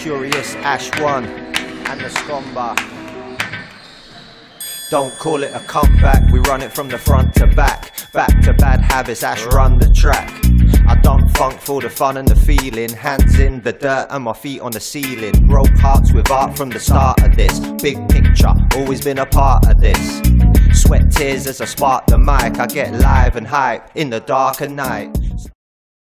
Furious, Ash 1 and the Scomba. Don't call it a comeback, we run it from the front to back. Back to bad habits, Ash run the track. I done funk for the fun and the feeling. Hands in the dirt and my feet on the ceiling. Broke hearts with art from the start of this. Big picture, always been a part of this. Sweat tears as I spark the mic. I get live and hype in the dark of night.